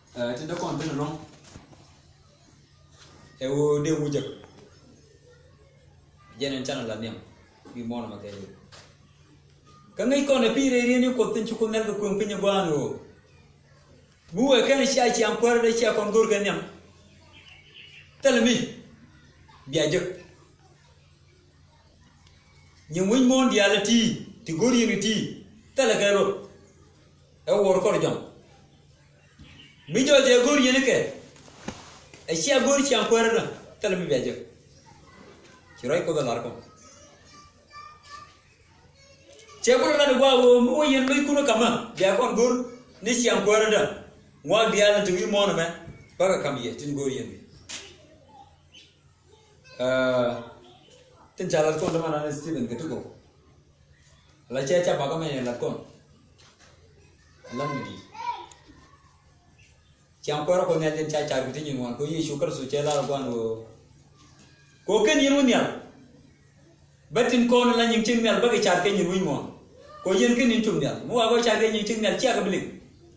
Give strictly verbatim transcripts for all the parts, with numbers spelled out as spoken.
eh tinda kon tin long e wo de wujak jenen chana la nem bi mono ma kay ka ngai kon e pire ri ni ko tin chu kun nel ko pinya gwano mu e kan sha chi an kwar de chi kon gur ga nem telmi biya jek ni muñ mon diala ti ti gor yini ti tele garo e wor ko jam mi joje gor yini ke e chi gor chi an kwar na telmi biya jek ci roy ko galar ko ci ko la gwa wo mo yen loy kuno kama biya kon gor ni chi an kwar da ngwa diala ti wi mon me baga kam ye tin gor yini uh tin jalan ko mana na Steven gitu ko la cha cha baga me la kon lam di chang ko ko ne den cha cha bi tin wan ko yi shukar su che la gwan wo ko ken yin nya batin ko la nyin tin mel baga cha ken yin wi mo ko yin ken yin tum nya mo wa ko cha ken yin tin mel cha ga blik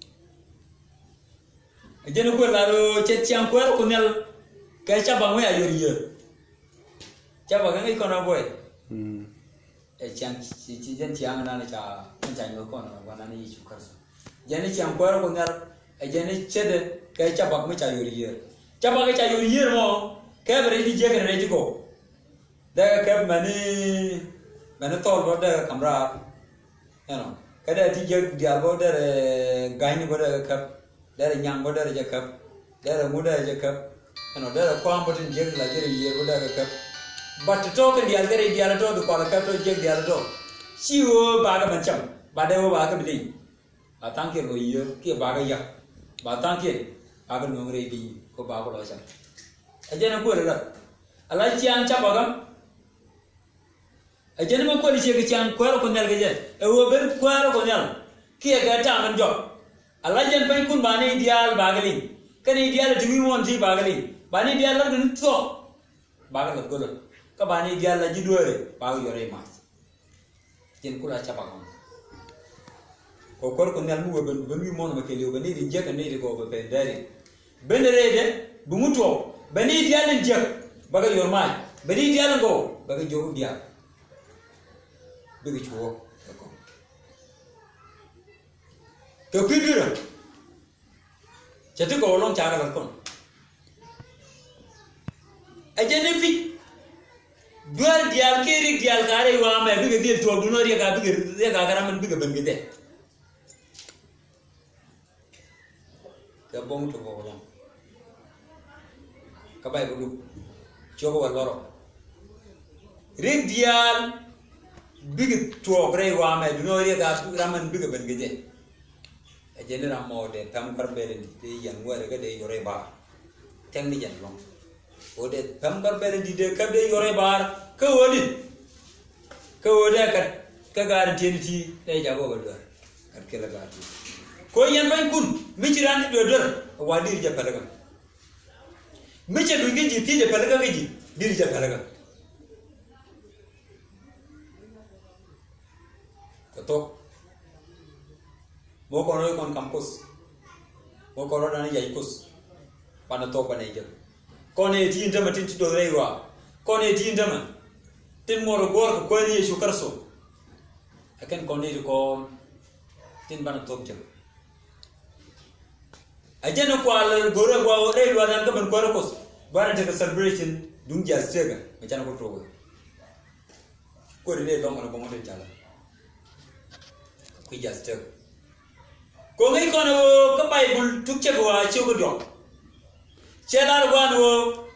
ajeno ko la ro che chang ko ko ne ka cha ba mo ya yor yor cha ba ngai ko na boy hm e chang chi chi jen chiang na na cha cha nyo ko na wa na ni chu kar so jeni chang ko ko ngar e jeni chede kai cha ba me cha yori yer cha ba ga cha yori yer mo ke bre di je ga re ji ko da ke mani mani tol bo da kamra you know ka da ti je dia bo da gai ni bo da kap da nyang bo da je kap da mu da je kap you know da ko am bo tin je la je yer bo da kap but to talk in the other area to the qualified project the other she wo baga mancham bade wo baga bili atanke ro year ke baga ya batanke baga ngre bi ko baga lo sa ajena ko ra ala chian cha baga ajena ma ko li che ke chian ko ro ko nel ge je e wo ber ko ro ko nel ke ga ta man jo ala jen pai kun bane ideal bagali kan ideal dimi mon ji bagali bane ideal la ni to baga lo golo ka bani dia la jidore pa yore ma jen kula cha ba ko kor ko nal mu ben ben mi mon ma ke liu ben ni je kan ni ko be dare ben rede bu muto bani dia len je baga yor ma bani dia len go baga jogu dia be chuo ko to pidira chete ko long cha ga kon ajene fi dual dial keri dial kare wa me biga dial to duno ri ga biga ri ga gara man biga ben gede ka bom to ko lam ka bay bu chogo wal loro ri dial biga to kare wa me duno ri ga gara man biga ben gede e jenera mo de tam kar bere ni yan wa ga de yore ba teng ni jan long ode tambar bere di de kabde yore bar ko woni ko wode kat ka gar tenti day jago ba do kat kala gar ko yan ban kun mi ci ran do do wadi je palaga mi ci du ngi ti je palaga ngi dir je palaga ko to mo ko no kon campus mo ko ro dan yai kus pana to pa ne je kone ti ndama tin to rewa kone ti ndama tin moro gor ko ni shu karso akan kone ko tin bana top jam ajena ko al goro go re lo dan ka ban ko ko bana ta celebration dum ja stega majana ko to ko re long na ko mo te jala ko ja stega ko ngai kono ka bible tukche ko a chu ko do chelar gwano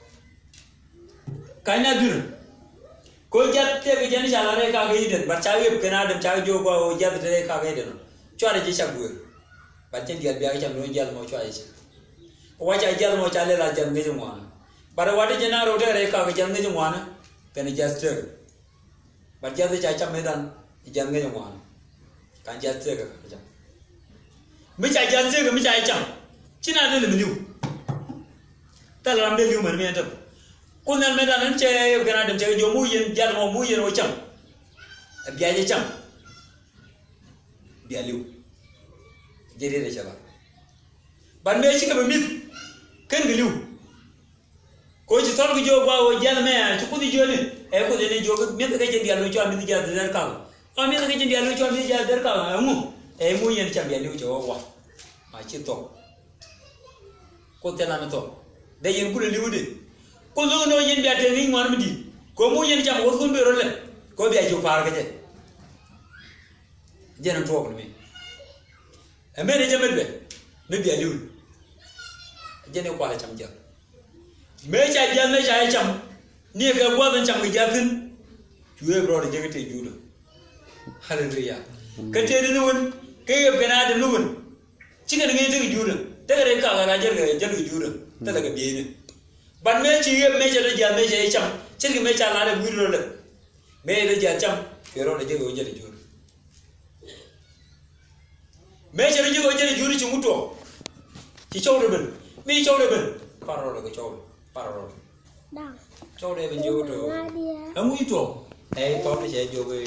kanya dur ko jatte be jani chalare ka ga yiden bar chawe kana dum chawe jo ko jatte re ka ga yiden chware ji chagu batten dial biya cham no jal mo chware ji wacha jal mo chale la jam ngi mo bar wade jana rote re ka ga jam ngi mo na kana jaste bar jatte cha cham medan jam ngi mo kan jaste ga jam mi cha jaste ga mi cha cham china ne le miu talam de liu man me tam kunal medan an che gana dem che jo mu yen jal mo mu yen o cham biya je cham biya liu jere re chala ban me shi ka mit kan gilu ko ci sol gi jo gwa o jana me ci ku di joni e ko ne jo me ka je dialo cho mi di ja der ka o me ka je dialo cho mi di ja der ka mu e mu yen cham ya lu jo wa ma ci to ko te na me to de yen ku le liwde ko no no yen bi ate ni ngwan mi di ko mu yen cham ko ko be ro le ko bi a jo par ka je je na to ko me e me ne je me be me bi a liwde je ne ko la cham je me cha je me cha cham ni ga gwa ban cham ga tin juwe bro de je te judo hallelujah ka te ni won ke ga na da nuwun ci ga ngi te judo te ga ka ga je ga je ga judo te daga bi ni ban me ci ye me cha de ja me cha cham ci ga me cha la da gudo le me de ja cham ke ro de je ga je de judo me cha de je ga je de judo ci muto ci chow de ben mi chow de ben paro de ga chow paro Đang. Châu đây bên vô rồi. Không biết rồi. Ê, tốt nó sẽ vô về.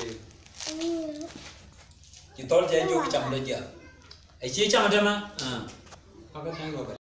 Chỉ tốt sẽ vô cái chồng đây chưa? Ê, chia chồng ở đây mà. À. Có cái thằng rồi.